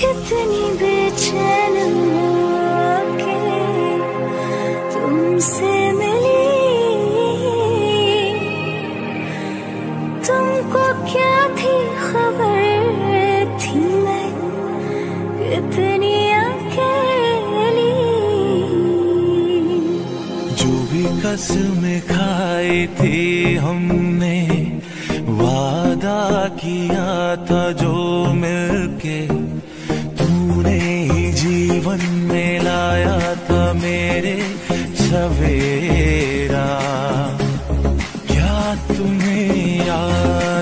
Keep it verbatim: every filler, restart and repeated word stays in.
कितनी बेचैन होके तुमसे मिली, तुमको क्या थी खबर थी मैं कितनी अकेली। जो भी कसमें खाई थी हमने, वादा किया था जो मिलके तूने ही जीवन में लाया था मेरे सवेरा। क्या तुम्हें याद